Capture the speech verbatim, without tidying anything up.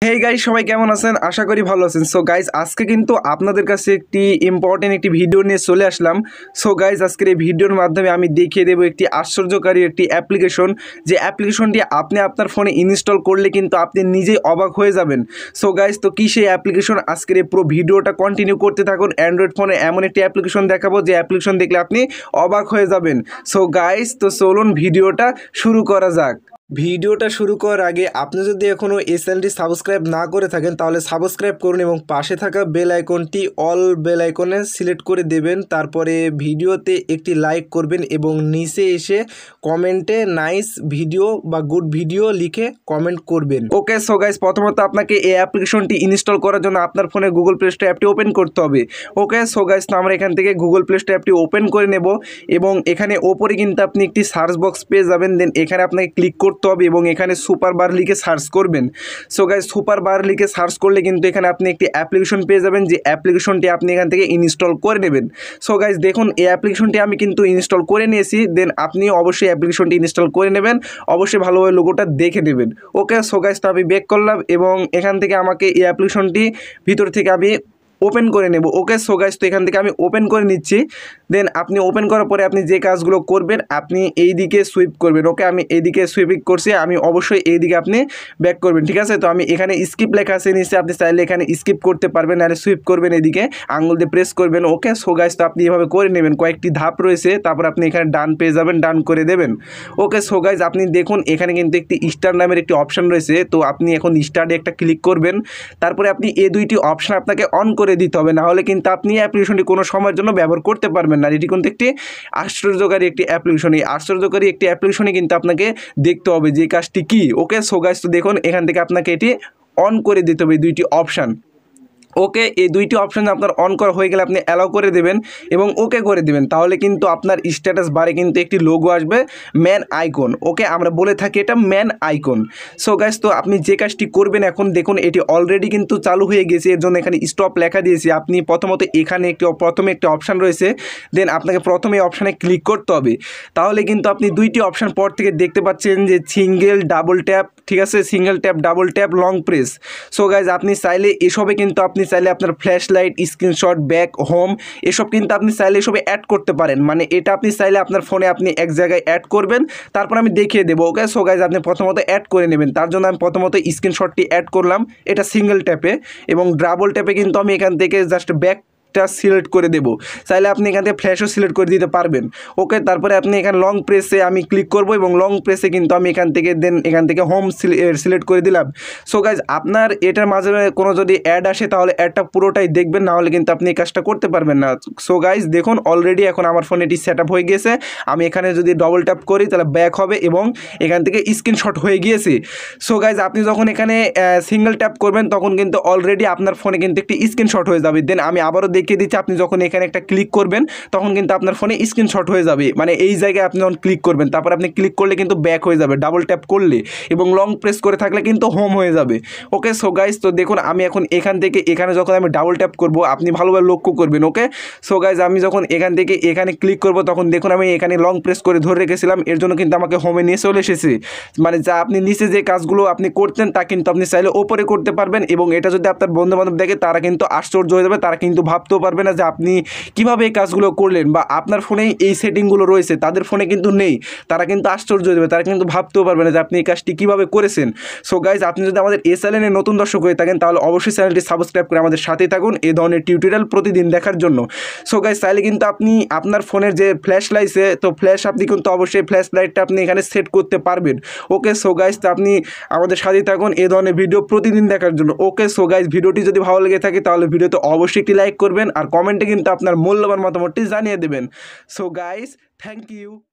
Hey guys, সবাই কেমন আছেন? আশা করি ভালো আছেন। সো গাইস, আজকে কিন্তু আপনাদের কাছে একটি ইম্পর্টেন্ট একটি ভিডিও নিয়ে চলে আসলাম। সো গাইস, আজকের এই ভিডিওর মাধ্যমে আমি দেখিয়ে দেবো একটি আশ্চর্যকারী একটি অ্যাপ্লিকেশন, যে অ্যাপ্লিকেশনটি আপনি আপনার ফোনে ইনস্টল করলে কিন্তু আপনি নিজেই অবাক হয়ে যাবেন। সো গাইস, তো কী সেই অ্যাপ্লিকেশন? আজকের এই পুরো ভিডিওটা কন্টিনিউ করতে থাকুন। অ্যান্ড্রয়েড ফোনে এমন একটি অ্যাপ্লিকেশন দেখাবো যে অ্যাপ্লিকেশন দেখলে আপনি অবাক হয়ে যাবেন। সো গাইস, তো চলুন ভিডিওটা শুরু করা যাক। ভিডিওটা শুরু করার আগে আপনি যদি এখনও এই চ্যানেলটি সাবস্ক্রাইব না করে থাকেন তাহলে সাবস্ক্রাইব করুন এবং পাশে থাকা বেল আইকনটি অল বেল আইকনে সিলেক্ট করে দেবেন। তারপরে ভিডিওতে একটি লাইক করবেন এবং নিচে এসে কমেন্টে নাইস ভিডিও বা গুড ভিডিও লিখে কমেন্ট করবেন। ওকে, সো গাইস, প্রথমত আপনাকে এই অ্যাপ্লিকেশনটি ইনস্টল করার জন্য আপনার ফোনে গুগল প্লে স্টোর অ্যাপটি ওপেন করতে হবে। ওকে, সো গাইস, তো আমরা এখান থেকে গুগল প্লে স্টোর অ্যাপটি ওপেন করে নেব এবং এখানে ওপরে কিন্তু আপনি একটি সার্চ বক্স পেয়ে যাবেন। দেন এখানে আপনাকে ক্লিক করতে হবে এবং এখানে সুপার বার লিখে সার্চ করবেন। সো গাইস, সুপার বার লিখে সার্চ করলে কিন্তু এখানে আপনি একটি অ্যাপ্লিকেশন পেয়ে যাবেন, যে অ্যাপ্লিকেশনটি আপনি এখান থেকে ইনস্টল করে নেবেন। সো গাইস, দেখুন এই অ্যাপ্লিকেশনটি আমি কিন্তু ইনস্টল করে নিয়েছি। দেন আপনি অবশ্যই অ্যাপ্লিকেশনটি ইনস্টল করে নেবেন, অবশ্যই ভালোভাবে লোগোটা দেখে নেবেন। ওকে, সো গাইস, তো আমি ব্যাক করলাম এবং এখান থেকে আমাকে এই অ্যাপ্লিকেশনটি ভিতর থেকে আমি ওপেন করে নেব। ওকে, সো গাইস, তো এখান থেকে আমি ওপেন করে নিচ্ছি। দেন আপনি ওপেন করার পরে আপনি যে কাজগুলো করবেন আপনি এই দিকে সুইপ করবেন। ওকে, আমি এইদিকে সুইপিং করছি, আমি অবশ্যই এই দিকে আপনি ব্যাক করবেন। ঠিক আছে, তো আমি এখানে স্কিপ লেখা আছে নিচে, আপনি চাইলে এখানে স্কিপ করতে পারবেন, আর সুইপ করবেন এদিকে আঙুল দিয়ে প্রেস করবেন। ওকে, সো গাইস, তো আপনি এভাবে করে নেবেন। কয়েকটি ধাপ রয়েছে, তারপর আপনি এখানে ডান পেয়ে যাবেন, ডান করে দেবেন। ওকে, সো গাইস, আপনি দেখুন এখানে কিন্তু একটি স্টার নামের একটি অপশান রয়েছে, তো আপনি এখন স্টারে একটা ক্লিক করবেন। তারপরে আপনি এই দুইটি অপশান আপনাকে অন করে দিতে হবে, না হলে কিন্তু আপনি অ্যাপ্লিকেশনটি কোনো সময়ের জন্য ব্যবহার করতে পারবেন না। এটি কিন্তু একটি আশ্চর্যকারী একটি অ্যাপ্লিকেশন। এই আশ্চর্যকারী একটি অ্যাপ্লিকেশনে কিন্তু আপনাকে দেখতে হবে যে কাজটি কী। ওকে, সো গাইস, তো দেখুন এখান থেকে আপনাকে এটি অন করে দিতে হবে, দুইটি অপশান। ওকে, এই দুইটি অপশান আপনার অন করা হয়ে গেলে আপনি অ্যালাউ করে দেবেন এবং ওকে করে দেবেন, তাহলে কিন্তু আপনার স্ট্যাটাস বারে কিন্তু একটি লোগো আসবে, ম্যান আইকন। ওকে, আমরা বলে থাকি এটা ম্যান আইকন। সো গাইস, তো আপনি যে কাজটি করবেন এখন দেখুন এটি অলরেডি কিন্তু চালু হয়ে গেছে, এর জন্য এখানে স্টপ লেখা দিয়েছি। আপনি প্রথমত এখানে একটি প্রথমে একটি অপশান রয়েছে, দেন আপনাকে প্রথমে অপশানে ক্লিক করতে হবে। তাহলে কিন্তু আপনি দুইটি অপশান পর থেকে দেখতে পাচ্ছেন যে সিঙ্গেল ডাবল ট্যাপ, ঠিক আছে, single tap, double tap, long press. So guys, আপনি চাইলে এসবে কিন্তু আপনি চাইলে আপনার flash light, screenshot, back, home এসব কিন্তু আপনি চাইলে এসবে অ্যাড করতে পারেন। মানে এটা আপনি চাইলে আপনার ফোনে আপনি এক জায়গায় অ্যাড করবেন, তারপর আমি দেখিয়ে দেবো। ওকে, সো গাইস, আপনি প্রথমত অ্যাড করে নেবেন। তার জন্য আমি প্রথমত স্ক্রিনশটটি অ্যাড করলাম, এটা সিঙ্গেল ট্যাপে, এবং ডাবল ট্যাপে কিন্তু আমি এখান থেকে জাস্ট ব্যাক সিলেক্ট করে দেব। চাইলে আপনি এখান থেকে ফ্ল্যাশও সিলেক্ট করে দিতে পারবেন। ওকে, তারপরে আপনি এখানে লং প্রেসে আমি ক্লিক করব এবং লং প্রেসে কিন্তু আমি এখান থেকে দেন এখান থেকে হোম সিলেক্ট করে দিলাম। সো গাইজ, আপনার এটার মাঝে কোনো যদি অ্যাড আসে তাহলে অ্যাডটা পুরোটাই দেখবেন, না হলে কিন্তু আপনি এই কাজটা করতে পারবেন না। সো গাইজ, দেখুন অলরেডি এখন আমার ফোনে এটি সেট আপ হয়ে গিয়েছে। আমি এখানে যদি ডবল ট্যাপ করি তাহলে ব্যাক হবে এবং এখান থেকে স্ক্রিনশট হয়ে গিয়েছে। সো গাইজ, আপনি যখন এখানে সিঙ্গেল ট্যাপ করবেন তখন কিন্তু অলরেডি আপনার ফোনে কিন্তু একটি স্ক্রিনশট হয়ে যাবে। দেন আমি আবারও দেখিয়ে দিচ্ছি, আপনি যখন এখানে একটা ক্লিক করবেন তখন কিন্তু আপনার ফোনে স্ক্রিনশট হয়ে যাবে। মানে এই জায়গায় আপনি যখন ক্লিক করবেন তারপর আপনি ক্লিক করলে কিন্তু ব্যাক হয়ে যাবে, ডাবল ট্যাপ করলে, এবং লং প্রেস করে থাকলে কিন্তু হোম হয়ে যাবে। ওকে, সো গাইস, তো দেখুন আমি এখন এখান থেকে এখানে যখন আমি ডাবল ট্যাপ করব আপনি ভালোভাবে লক্ষ্য করবেন। ওকে, সো গাইস, আমি যখন এখান থেকে এখানে ক্লিক করব তখন দেখুন আমি এখানে লং প্রেস করে ধরে রেখেছিলাম, এর জন্য কিন্তু আমাকে হোমে নিয়ে চলে এসেছে। মানে যা আপনি নিচে যে কাজগুলো আপনি করতেন তা কিন্তু আপনি চাইলে ওপরে করতে পারবেন, এবং এটা যদি আপনার বন্ধু বান্ধব দেখে তারা কিন্তু আশ্চর্য হয়ে যাবে, তারা কিন্তু ভাবতেও পারবে না যে আপনি কিভাবে এই কাজগুলো করলেন, বা আপনার ফোনেই এই সেটিংগুলো রয়েছে তাদের ফোনে কিন্তু নেই, তারা কিন্তু আশ্চর্য হয়ে যাবে, তারা কিন্তু ভাবতেও পারবে না যে আপনি এই কাজটি কীভাবে করেছেন। সো গাইজ, আপনি যদি আমাদের এই চ্যানেলে নতুন দর্শক হয়ে থাকেন তাহলে অবশ্যই চ্যানেলটি সাবস্ক্রাইব করে আমাদের সাথেই থাকুন এই ধরনের টিউটোরিয়াল প্রতিদিন দেখার জন্য। সো গাইজ, চাইলে কিন্তু আপনি আপনার ফোনের যে ফ্ল্যাশ লাইটে তো ফ্ল্যাশ আপনি কিন্তু অবশ্যই ফ্ল্যাশ লাইটটা আপনি এখানে সেট করতে পারবেন। ওকে, সো গাইজ, তো আপনি আমাদের সাথেই থাকুন এই ধরনের ভিডিও প্রতিদিন দেখার জন্য। ওকে, সো গাইজ, ভিডিওটি যদি ভালো লেগে থাকে তাহলে ভিডিওতে অবশ্যই একটি লাইক করবেন আর কমেন্টে কিন্তু আপনার মূল্যবান মতামতটি জানিয়ে দেবেন। So guys, thank you.